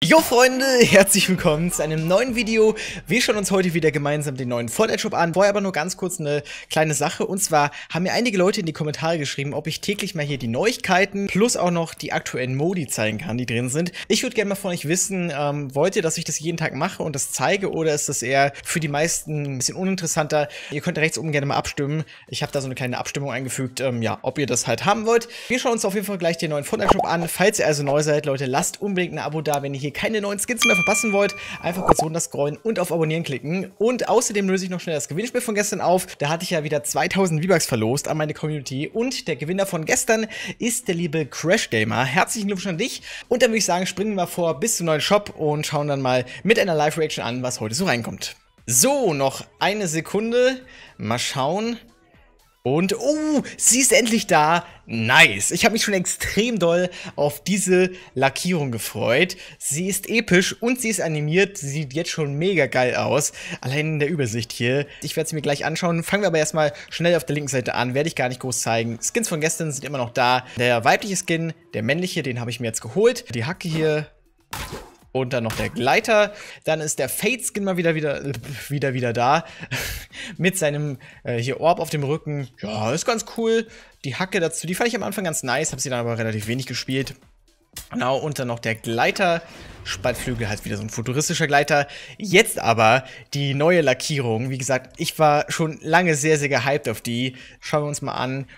Jo Freunde, herzlich willkommen zu einem neuen Video. Wir schauen uns heute wieder gemeinsam den neuen Fortnite Shop an. Vorher aber nur ganz kurz eine kleine Sache. Und zwar haben mir einige Leute in die Kommentare geschrieben, ob ich täglich mal hier die Neuigkeiten plus auch noch die aktuellen Modi zeigen kann, die drin sind. Ich würde gerne mal von euch wissen, wollt ihr, dass ich das jeden Tag mache und das zeige, oder ist das eher für die meisten ein bisschen uninteressanter? Ihr könnt rechts oben gerne mal abstimmen. Ich habe da so eine kleine Abstimmung eingefügt, ja, ob ihr das halt haben wollt. Wir schauen uns auf jeden Fall gleich den neuen Fortnite Shop an. Falls ihr also neu seid, Leute, lasst unbedingt ein Abo da, wenn ihr hier keine neuen Skins mehr verpassen wollt. Einfach kurz runterscrollen und auf Abonnieren klicken. Und außerdem löse ich noch schnell das Gewinnspiel von gestern auf. Da hatte ich ja wieder 2000 V-Bucks verlost an meine Community. Und der Gewinner von gestern ist der liebe Crash Gamer. Herzlichen Glückwunsch an dich. Und dann würde ich sagen, springen wir mal vor bis zum neuen Shop und schauen dann mal mit einer Live-Reaction an, was heute so reinkommt. So, noch eine Sekunde. Mal schauen. Und, oh, sie ist endlich da. Nice. Ich habe mich schon extrem doll auf diese Lackierung gefreut. Sie ist episch und sie ist animiert. Sie sieht jetzt schon mega geil aus. Allein in der Übersicht hier. Ich werde sie mir gleich anschauen. Fangen wir aber erstmal schnell auf der linken Seite an. Werde ich gar nicht groß zeigen. Skins von gestern sind immer noch da. Der weibliche Skin, der männliche, den habe ich mir jetzt geholt. Die Hacke hier. Und dann noch der Gleiter. Dann ist der Fade-Skin mal wieder da. Mit seinem hier Orb auf dem Rücken. Ja, ist ganz cool. Die Hacke dazu, die fand ich am Anfang ganz nice. Habe sie dann aber relativ wenig gespielt. Genau, und dann noch der Gleiter. Spaltflügel, halt wieder so ein futuristischer Gleiter. Jetzt aber die neue Lackierung. Wie gesagt, ich war schon lange sehr, sehr gehypt auf die. Schauen wir uns mal an.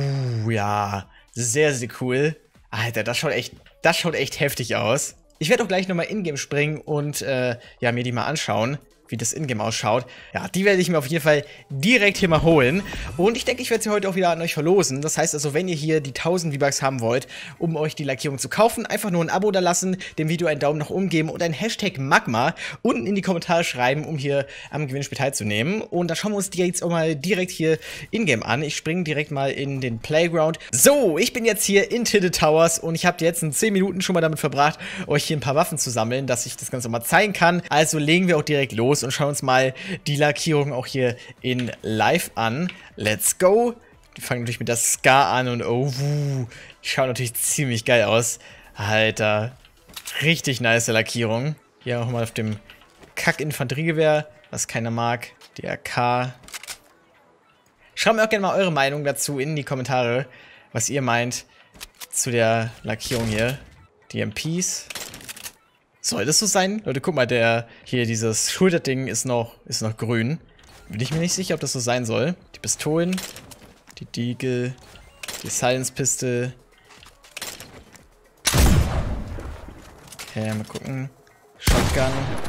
Ja, sehr, sehr cool. Alter, das schaut echt heftig aus. Ich werde auch gleich nochmal in-game springen und ja, mir die mal anschauen, wie das in-game ausschaut. Ja, die werde ich mir auf jeden Fall direkt hier mal holen. Und ich denke, ich werde sie heute auch wieder an euch verlosen. Das heißt also, wenn ihr hier die 1000 V-Bucks haben wollt, um euch die Lackierung zu kaufen, einfach nur ein Abo da lassen, dem Video einen Daumen nach oben geben und ein Hashtag Magma unten in die Kommentare schreiben, um hier am Gewinnspiel teilzunehmen. Und da schauen wir uns die jetzt auch mal direkt hier in-game an. Ich springe direkt mal in den Playground. So, ich bin jetzt hier in The Towers und ich habe jetzt in 10 Minuten schon mal damit verbracht, euch hier ein paar Waffen zu sammeln, dass ich das Ganze mal zeigen kann. Also legen wir auch direkt los und schauen uns mal die Lackierung auch hier in live an. Let's go. Die fangen natürlich mit der Scar an und oh, die schaut natürlich ziemlich geil aus. Alter, richtig nice Lackierung. Hier auch mal auf dem Kack-Infanteriegewehr, was keiner mag. Die AK. Schreibt mir auch gerne mal eure Meinung dazu in die Kommentare, was ihr meint zu der Lackierung hier. Die MPs. Soll das so sein? Leute, guck mal, dieses Schulterding ist noch grün. Bin ich mir nicht sicher, ob das so sein soll. Die Pistolen, die Deagle, die Silence Pistol. Okay, mal gucken. Shotgun.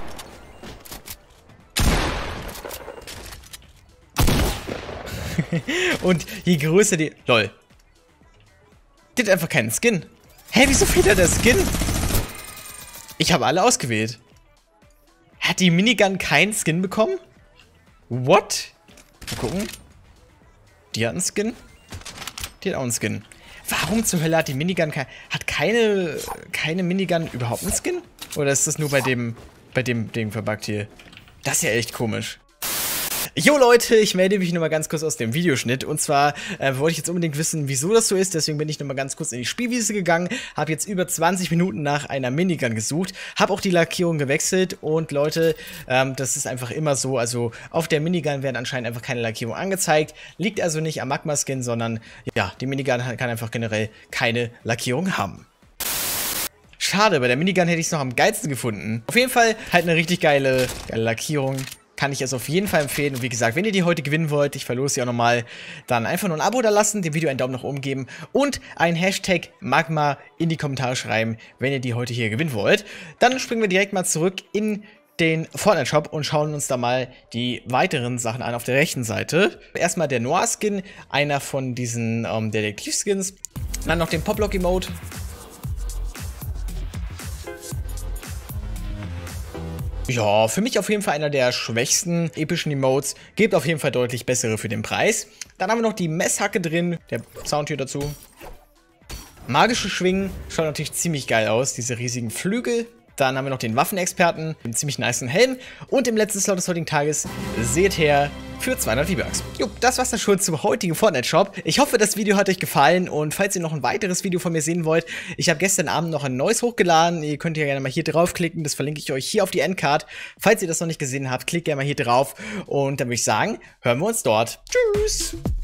Und je größer die... LOL. Die hat einfach keinen Skin. Hä, wieso fehlt da der Skin? Ich habe alle ausgewählt. Hat die Minigun keinen Skin bekommen? What? Mal gucken. Die hat einen Skin. Die hat auch einen Skin. Warum zur Hölle hat die Minigun keine Minigun überhaupt einen Skin? Oder ist das nur bei dem Ding verbuggt hier? Das ist ja echt komisch. Jo Leute, ich melde mich nochmal ganz kurz aus dem Videoschnitt. Und zwar wollte ich jetzt unbedingt wissen, wieso das so ist. Deswegen bin ich nochmal ganz kurz in die Spielwiese gegangen. Habe jetzt über 20 Minuten nach einer Minigun gesucht. Habe auch die Lackierung gewechselt. Und Leute, das ist einfach immer so. Also auf der Minigun werden anscheinend einfach keine Lackierung angezeigt. Liegt also nicht am Magma-Skin, sondern ja, die Minigun kann einfach generell keine Lackierung haben. Schade, bei der Minigun hätte ich es noch am geilsten gefunden. Auf jeden Fall halt eine richtig geile Lackierung. Kann ich es auf jeden Fall empfehlen. Und wie gesagt, wenn ihr die heute gewinnen wollt, ich verlose sie auch nochmal, dann einfach nur ein Abo da lassen, dem Video einen Daumen nach oben geben und ein Hashtag Magma in die Kommentare schreiben, wenn ihr die heute hier gewinnen wollt. Dann springen wir direkt mal zurück in den Fortnite Shop und schauen uns da mal die weiteren Sachen an auf der rechten Seite. Erstmal der Noir Skin, einer von diesen Detektiv-Skins. Dann noch den Poplock Emote. Ja, für mich auf jeden Fall einer der schwächsten epischen Emotes. Gibt auf jeden Fall deutlich bessere für den Preis. Dann haben wir noch die Messhacke drin. Der Sound hier dazu. Magische Schwingen. Schaut natürlich ziemlich geil aus. Diese riesigen Flügel. Dann haben wir noch den Waffenexperten, den ziemlich nicen Helm. Und im letzten Slot des heutigen Tages seht her für 200 V-Bucks. Jo, das war's dann schon zum heutigen Fortnite-Shop. Ich hoffe, das Video hat euch gefallen und falls ihr noch ein weiteres Video von mir sehen wollt, ich habe gestern Abend noch ein neues hochgeladen. Ihr könnt ja gerne mal hier draufklicken, das verlinke ich euch hier auf die Endcard. Falls ihr das noch nicht gesehen habt, klickt gerne mal hier drauf und dann würde ich sagen, hören wir uns dort. Tschüss!